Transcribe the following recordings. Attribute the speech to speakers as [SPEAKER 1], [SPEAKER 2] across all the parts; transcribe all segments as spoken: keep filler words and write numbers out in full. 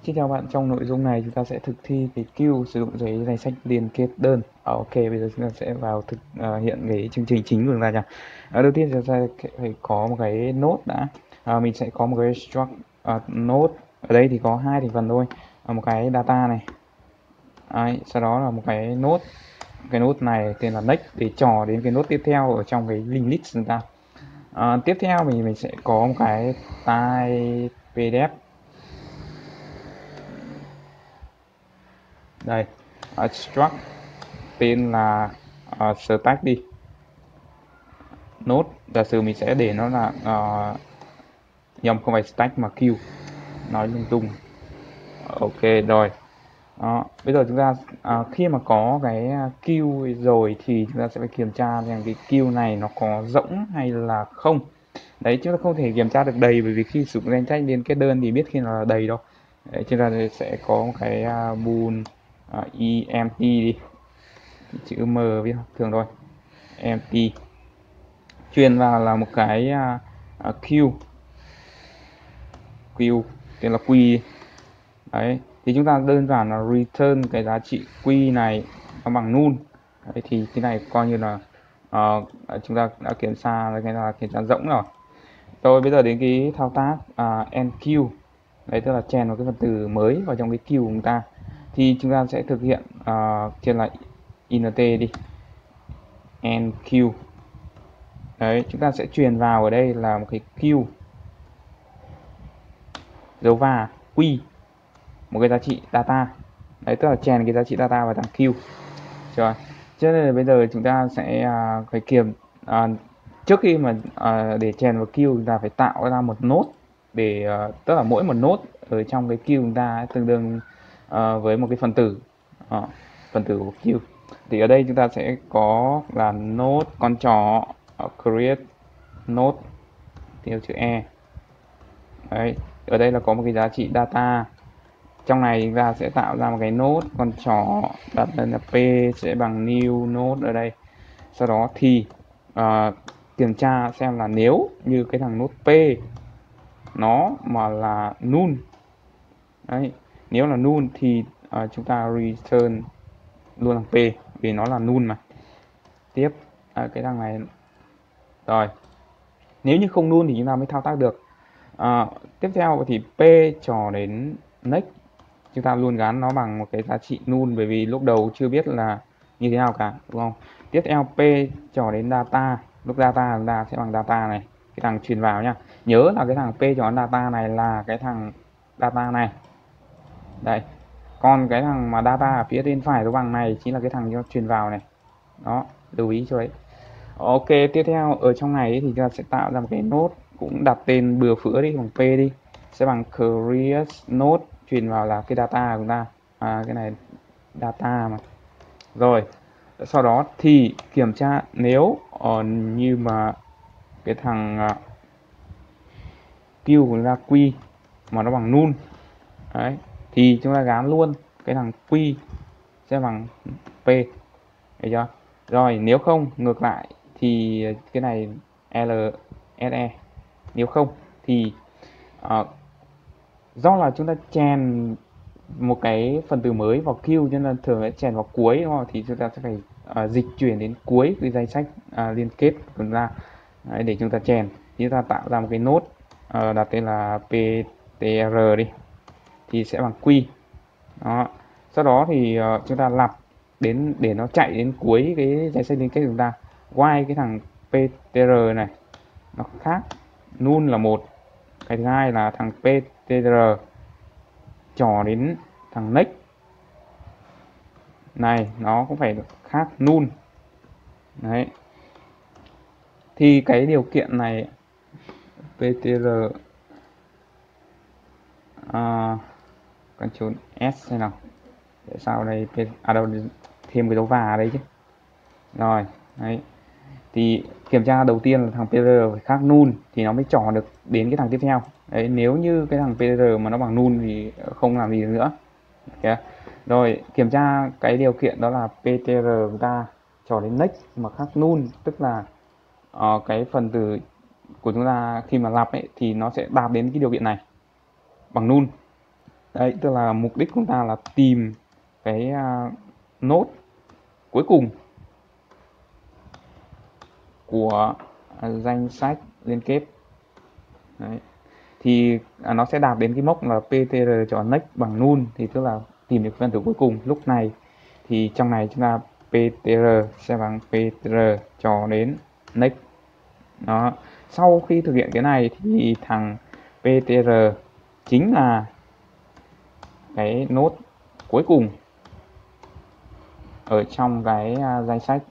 [SPEAKER 1] Xin chào bạn, trong nội dung này chúng ta sẽ thực thi cái queue sử dụng giấy danh sách liên kết đơn. À, ok, bây giờ chúng ta sẽ vào thực uh, hiện cái chương trình chính của chúng ta nha. À, đầu tiên chúng ta phải có một cái node đã. À, mình sẽ có một cái struct uh, node. Ở đây thì có hai thành phần thôi. À, một cái data này. Đấy, sau đó là một cái node. Cái node này tên là next để trò đến cái node tiếp theo ở trong cái link list chúng ta. À, tiếp theo mình mình sẽ có một cái type pdf. Đây, uh, struct tên là uh, stack đi, node giả sử mình sẽ để nó là uh, nhầm, không phải stack mà queue, nói lung tung. Ok rồi. Đó, bây giờ chúng ta à, khi mà có cái queue rồi thì chúng ta sẽ phải kiểm tra rằng cái queue này nó có rỗng hay là không. Đấy, chúng ta không thể kiểm tra được đầy bởi vì khi sử dụng danh sách liên kết đơn thì biết khi nào là đầy đâu. Đấy, chúng ta sẽ có một cái uh, bool uh, empty đi, chữ M viết thường thôi, empty, truyền vào là một cái uh, uh, queue queue tên là q. Đấy, thì chúng ta đơn giản là return cái giá trị q này nó bằng null. Đấy, thì cái này coi như là uh, chúng ta đã kiểm tra cái là kiểm tra rỗng rồi. Rồi bây giờ đến cái thao tác uh, enqueue. Đấy, tức là chèn một cái phần tử mới vào trong cái queue của chúng ta. Thì chúng ta sẽ thực hiện uh, trên là int đi, enqueue. Đấy, chúng ta sẽ truyền vào ở đây là một cái queue dấu và q, một cái giá trị data. Đấy, tức là chèn cái giá trị data vào thằng queue. Rồi, cho nên là bây giờ chúng ta sẽ uh, phải kiểm uh, trước khi mà uh, để chèn vào queue chúng ta phải tạo ra một node để uh, tức là mỗi một node ở trong cái queue chúng ta tương đương uh, với một cái phần tử uh, phần tử của queue. Thì ở đây chúng ta sẽ có là node con chó uh, create node theo chữ e. Đấy, ở đây là có một cái giá trị data. Trong này chúng ta sẽ tạo ra một cái node con chó, đặt lên là p sẽ bằng new node ở đây. Sau đó thì uh, kiểm tra xem là nếu như cái thằng node p nó mà là null. Đấy, nếu là null thì uh, chúng ta return luôn thằng p vì nó là null mà. Tiếp uh, cái thằng này rồi, nếu như không null thì chúng ta mới thao tác được. Uh, tiếp theo thì p trò đến next, chúng ta luôn gắn nó bằng một cái giá trị null bởi vì lúc đầu chưa biết là như thế nào cả, đúng không? Tiếp theo p trò đến data, lúc data chúng ta sẽ bằng data này, cái thằng truyền vào nhá. Nhớ là cái thằng p trò đến data này là cái thằng data này. Đây, còn cái thằng mà data ở phía bên phải dấu bằng này chính là cái thằng cho truyền vào này. Đó, lưu ý cho ấy. Ok, tiếp theo ở trong này thì chúng ta sẽ tạo ra một cái node, cũng đặt tên bừa phứa đi, bằng p đi, sẽ bằng create node, truyền vào là cái data của chúng ta. À, cái này data mà. Rồi, sau đó thì kiểm tra nếu uh, như mà cái thằng uh, queue của chúng ta q mà nó bằng null. Đấy, thì chúng ta gán luôn cái thằng q sẽ bằng p, thấy chưa? Rồi, nếu không ngược lại thì cái này lse. Nếu không thì uh, do là chúng ta chèn một cái phần tử mới vào queue cho nên thường sẽ chèn vào cuối, đúng không? Thì chúng ta sẽ phải uh, dịch chuyển đến cuối cái danh sách uh, liên kết của chúng ta. Đấy, để chúng ta chèn thì chúng ta tạo ra một cái node uh, đặt tên là ptr đi, thì sẽ bằng q. Đó, sau đó thì uh, chúng ta lặp đến để nó chạy đến cuối cái danh sách liên kết của chúng ta. While cái thằng ptr này nó khác, null là một, cái thứ hai là thằng ptr trò đến thằng next này nó cũng phải khác null. Đấy, thì cái điều kiện này ptr uh, Ctrl S hay nào để sao đây, à đâu, thêm cái dấu và đấy chứ. Rồi, đấy, thì kiểm tra đầu tiên là thằng ptr phải khác null thì nó mới trò được đến cái thằng tiếp theo. Đấy, nếu như cái thằng ptr mà nó bằng null thì không làm gì được nữa. Okay. Rồi, kiểm tra cái điều kiện đó là ptr chúng ta trò đến next mà khác null, tức là uh, cái phần tử của chúng ta khi mà lặp ấy thì nó sẽ đạt đến cái điều kiện này bằng null. Đấy, tức là mục đích của chúng ta là tìm cái uh, nốt cuối cùng của uh, danh sách liên kết. Đấy. Thì uh, nó sẽ đạt đến cái mốc là ptr cho next bằng null, thì tức là tìm được phần tử cuối cùng. Lúc này thì trong này chúng ta ptr sẽ bằng ptr cho đến next. Đó. Sau khi thực hiện cái này thì thằng ptr chính là cái nốt cuối cùng ở trong cái uh, danh sách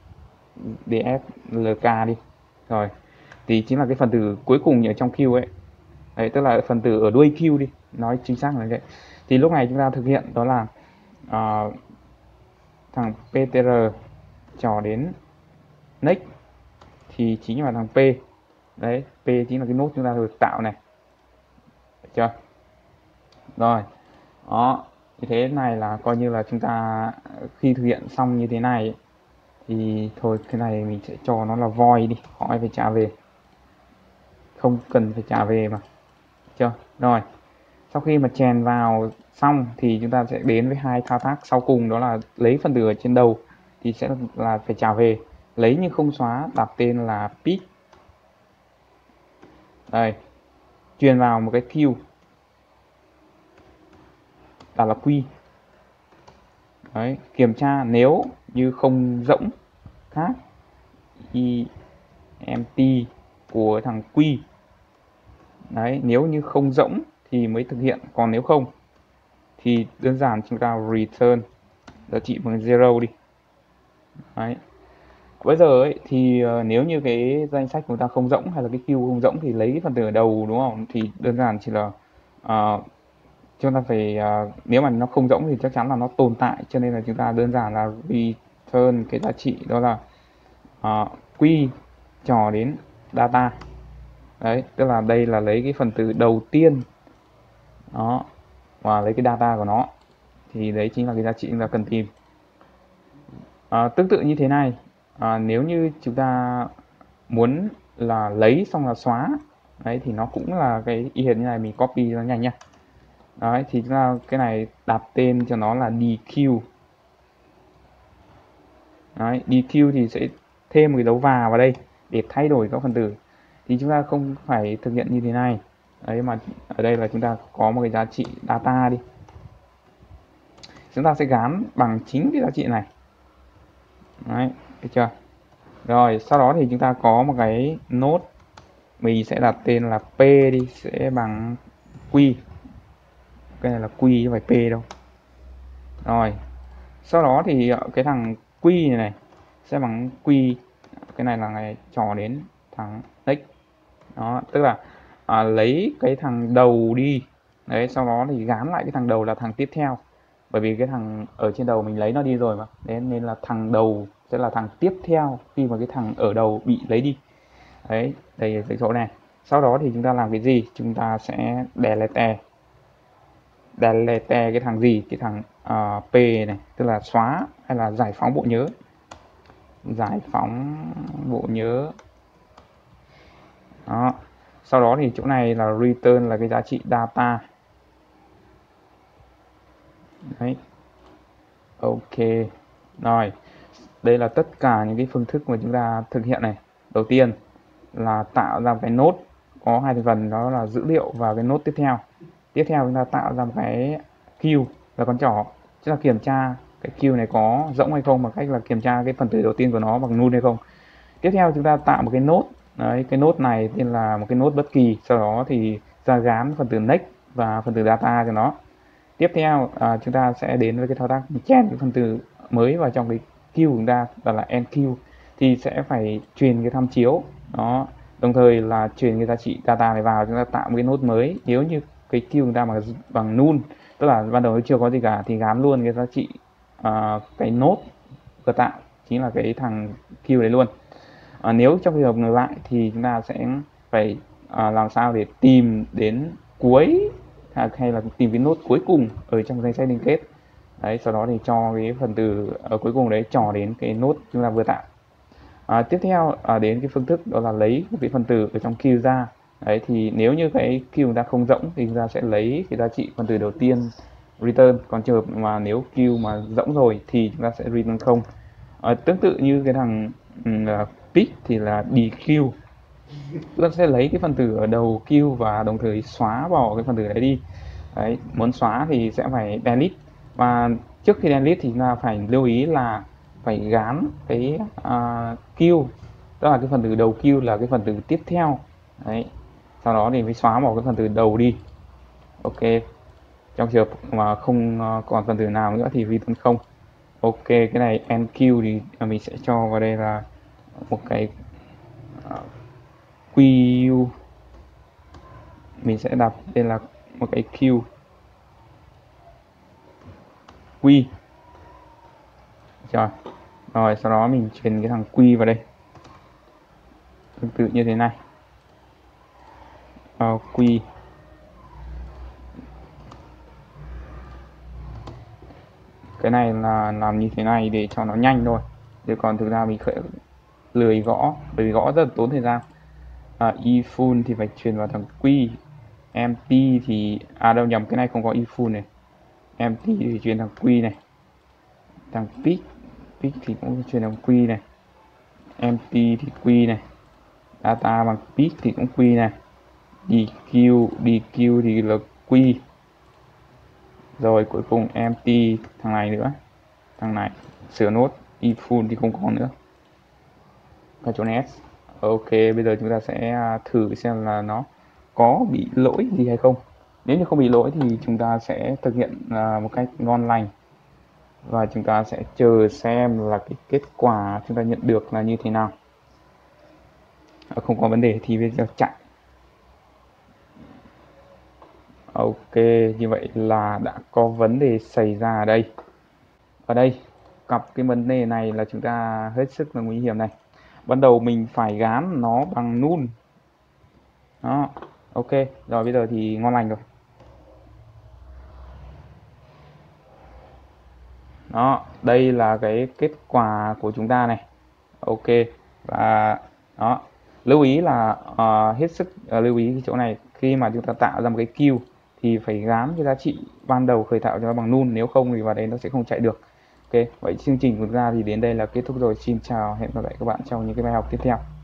[SPEAKER 1] dflk đi. Rồi, thì chính là cái phần tử cuối cùng ở trong queue ấy. Đấy, tức là phần tử ở đuôi queue đi, nói chính xác là như vậy. Thì lúc này chúng ta thực hiện đó là uh, thằng ptr cho đến next thì chính là thằng p. Đấy, p chính là cái nốt chúng ta được tạo này. Được chưa? Rồi. Đó, như thế này là coi như là chúng ta khi thực hiện xong như thế này thì thôi, cái này mình sẽ cho nó là void đi, họ phải trả về, không cần phải trả về mà. Được chưa? Rồi, sau khi mà chèn vào xong thì chúng ta sẽ đến với hai thao tác sau cùng, đó là lấy phần tử ở trên đầu thì sẽ là phải trả về, lấy nhưng không xóa, đặt tên là pick. Đây, truyền vào một cái queue đặt là q. Đấy, kiểm tra nếu như không rỗng khác empty của thằng q. Đấy, nếu như không rỗng thì mới thực hiện, còn nếu không thì đơn giản chúng ta return giá trị bằng zero đi. Đấy. Bây giờ ấy, thì uh, nếu như cái danh sách của ta không rỗng hay là cái queue không rỗng thì lấy cái phần tử ở đầu, đúng không? Thì đơn giản chỉ là uh, chúng ta phải uh, nếu mà nó không rỗng thì chắc chắn là nó tồn tại, cho nên là chúng ta đơn giản là return cái giá trị đó là uh, q trò đến data. Đấy, tức là đây là lấy cái phần tử đầu tiên đó và lấy cái data của nó, thì đấy chính là cái giá trị chúng ta cần tìm. À, tương tự như thế này, à, nếu như chúng ta muốn là lấy xong là xóa, đấy thì nó cũng là cái y hệt như này, mình copy nó nhanh nhá. Đấy, thì chúng ta cái này đặt tên cho nó là dequeue. Đấy, dequeue thì sẽ thêm một cái dấu và vào đây để thay đổi các phần tử, thì chúng ta không phải thực hiện như thế này. Đấy, mà ở đây là chúng ta có một cái giá trị data đi, chúng ta sẽ gán bằng chính cái giá trị này. Đấy, được chưa? Rồi, sau đó thì chúng ta có một cái nốt, mình sẽ đặt tên là p đi, sẽ bằng q. Cái này là q chứ không phải p đâu. Rồi, sau đó thì cái thằng q này này sẽ bằng q, cái này là ngày trò đến thằng next. Đó, tức là à, lấy cái thằng đầu đi. Đấy, sau đó thì gán lại cái thằng đầu là thằng tiếp theo, bởi vì cái thằng ở trên đầu mình lấy nó đi rồi mà, nên nên là thằng đầu sẽ là thằng tiếp theo khi mà cái thằng ở đầu bị lấy đi. Đấy, đây là cái chỗ này. Sau đó thì chúng ta làm cái gì? Chúng ta sẽ delete delete cái thằng gì? Cái thằng uh, p này, tức là xóa hay là giải phóng bộ nhớ. Giải phóng bộ nhớ. Đó. Sau đó thì chỗ này là return là cái giá trị data. Đấy. Ok. Rồi. Đây là tất cả những cái phương thức mà chúng ta thực hiện này. Đầu tiên là tạo ra cái nốt có hai thành phần, đó là dữ liệu và cái nốt tiếp theo. Tiếp theo chúng ta tạo ra một cái queue là con trỏ, tức là kiểm tra cái queue này có rỗng hay không bằng cách là kiểm tra cái phần tử đầu tiên của nó bằng null hay không. Tiếp theo chúng ta tạo một cái nốt. Đấy, cái nốt này tên là một cái nốt bất kỳ, sau đó thì ra gán phần tử next và phần tử data cho nó. Tiếp theo à, chúng ta sẽ đến với cái thao tác chèn cái phần tử mới vào trong cái queue của chúng ta, đó là enqueue, thì sẽ phải truyền cái tham chiếu đó, đồng thời là truyền cái giá trị data này vào, chúng ta tạo một cái nốt mới. Nếu như cái queue chúng ta mà bằng null, tức là ban đầu nó chưa có gì cả, thì gán luôn cái giá trị uh, cái nốt vừa tạo, chính là cái thằng queue đấy luôn. À, nếu trong trường hợp ngược lại thì chúng ta sẽ phải à, làm sao để tìm đến cuối à, hay là tìm cái nốt cuối cùng ở trong danh sách liên kết. Đấy, sau đó thì cho cái phần tử ở cuối cùng đấy trò đến cái nốt chúng ta vừa tạo. À, tiếp theo à, đến cái phương thức đó là lấy một cái phần tử ở trong queue ra, Đấy thì nếu như cái queue chúng ta không rỗng thì chúng ta sẽ lấy cái giá trị phần tử đầu tiên return, còn trường hợp mà nếu queue mà rỗng rồi thì chúng ta sẽ return không. À, tương tự như cái thằng um, pick thì là dequeue, chúng ta sẽ lấy cái phần tử ở đầu queue và đồng thời xóa bỏ cái phần tử đấy đi. Đấy, muốn xóa thì sẽ phải delete, và trước khi delete thì chúng ta phải lưu ý là phải gán cái uh, queue, tức là cái phần tử đầu queue là cái phần tử tiếp theo. Đấy, sau đó thì mới xóa bỏ cái phần tử đầu đi. Ok, trong trường hợp mà không còn phần tử nào nữa thì return không. Ok, cái này end queue thì mình sẽ cho vào đây là một cái uh, queue, mình sẽ đặt đây là một cái queue quy rồi. Rồi sau đó mình truyền cái thằng quy vào đây tương tự như thế này. uh, quy cái này là làm như thế này để cho nó nhanh thôi, chứ còn thực ra mình khởi lười gõ, bởi vì gõ rất là tốn thời gian. À, eFull thì phải truyền vào thằng quy, empty thì à đâu nhầm, cái này không có eFull này, empty thì truyền thằng quy này, thằng pick pick thì cũng truyền thằng quy này, empty thì quy này, data bằng pick thì cũng quy này, dequeue dequeue thì là quy, rồi cuối cùng empty thằng này nữa, thằng này sửa nốt, eFull thì không có nữa, Ctrl S. Ok, bây giờ chúng ta sẽ thử xem là nó có bị lỗi gì hay không. Nếu như không bị lỗi thì chúng ta sẽ thực hiện một cách ngon lành và chúng ta sẽ chờ xem là cái kết quả chúng ta nhận được là như thế nào. Không có vấn đề thì bây giờ chạy. Ok, như vậy là đã có vấn đề xảy ra ở đây. Ở đây, gặp cái vấn đề này là chúng ta hết sức là nguy hiểm này. Ban đầu mình phải gán nó bằng null. Đó, ok, rồi bây giờ thì ngon lành rồi. Đó, đây là cái kết quả của chúng ta này. Ok, và đó, lưu ý là uh, hết sức uh, lưu ý cái chỗ này, khi mà chúng ta tạo ra một cái queue thì phải gán cái giá trị ban đầu khởi tạo cho nó bằng null, nếu không thì vào đây nó sẽ không chạy được. Ok, vậy chương trình của chúng ta thì đến đây là kết thúc rồi. Xin chào, hẹn gặp lại các bạn trong những cái bài học tiếp theo.